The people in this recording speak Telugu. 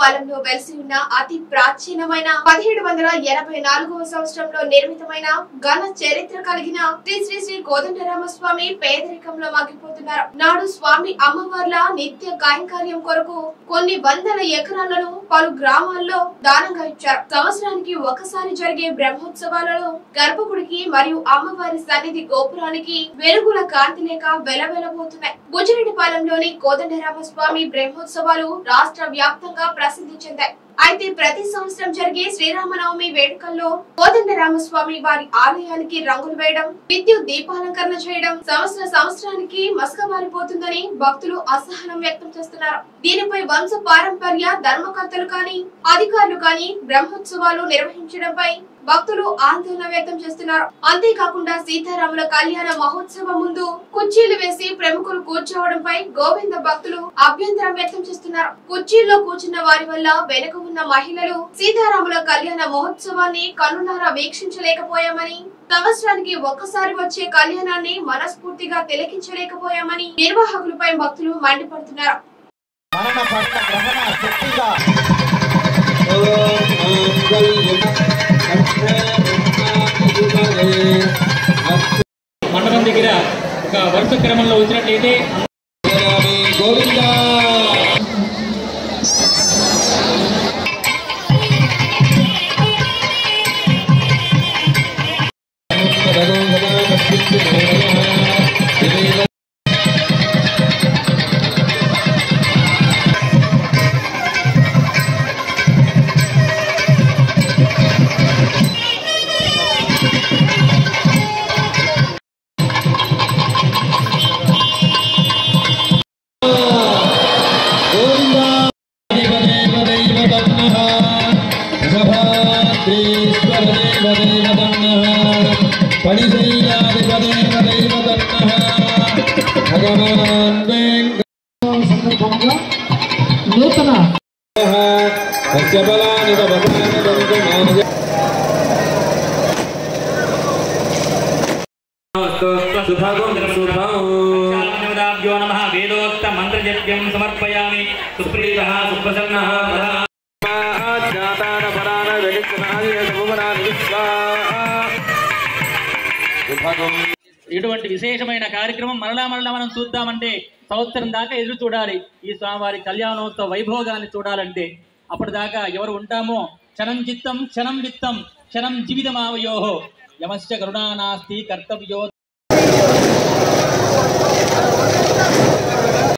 పాలెంలో వెలిసి ఉన్న అతి ప్రాచీనమైన 1784వ సంవత్సరంలో నిర్మితమైన ఘన చరిత్ర కలిగిన శ్రీ శ్రీ శ్రీ కోదండరామస్వామి పేదరికంలో మగ్గిపోతున్నారు. నాడు స్వామి అమ్మవార్ల నిత్య కైంకర్యం కొరకు కొన్ని వందల ఎకరాలను పలు గ్రామాల్లో దానంగా ఇచ్చారు. సంవత్సరానికి ఒకసారి జరిగే బ్రహ్మోత్సవాలలో గర్భగుడికి మరియు అమ్మవారి సన్నిధి గోపురానికి వెలుగుల కాంతి లేక వెలవెలబోతున్నాయి. బుజ్జిరెడ్డిపాలెంలోని కోదండరామస్వామి బ్రహ్మోత్సవాలు రాష్ట్ర వ్యాప్తంగా ప్రసిద్ధి చెందాయి. అయితే ప్రతి సంవత్సరం జరిగే శ్రీరామనవమి వేడుకల్లో కోదండరామస్వామి వారి ఆలయానికి రంగులు వేయడం, విద్యుత్ దీపాలంకరణ చేయడం సంవత్సరానికి మసకబారిపోతుందని భక్తులు అసహనం వ్యక్తం చేస్తున్నారు. దీనిపై వంశ పారంపర్య ధర్మకర్తలు కానీ అధికారులు కానీ బ్రహ్మోత్సవాలు నిర్వహించడంపై భక్తులు ఆందోళన వ్యక్తం చేస్తున్నారు. అంతేకాకుండా సీతారాముల కళ్యాణ మహోత్సవం ముందు కుర్చీలు వేసి ప్రముఖులు కూర్చోవడంపై గోవింద భక్తులు అభ్యంతరం వ్యక్తం చేస్తున్నారు. కుర్చీల్లో కూర్చున్న వారి వల్ల వెనుక ఉన్న మహిళలు సీతారాముల కళ్యాణ మహోత్సవాన్ని కన్నులారా వీక్షించలేకపోయామని, సంవత్సరానికి ఒక్కసారి వచ్చే కళ్యాణాన్ని మనస్ఫూర్తిగా తిలకించలేకపోయామని నిర్వాహకులపై భక్తులు మండిపడుతున్నారు. మండపం దగ్గర ఒక వరుస క్రమంలో వచ్చినట్లయితే నూతన వేదోక్త మంత్రజప్యం సమర్పయామి. సుప్రీతః సుప్రసన్నః ఇటువంటి విశేషమైన కార్యక్రమం మరలా మనం చూద్దామంటే సంవత్సరం దాకా ఎదురు చూడాలి. ఈ స్వామివారి కళ్యాణోత్సవ వైభోగాన్ని చూడాలంటే అప్పటిదాకా ఎవరు ఉంటామో క్షణం చిత్తం క్షణం విత్తం క్షణం జీవితమావయోహో యమశ్చ కరుణా నాస్తి కర్తవ్యో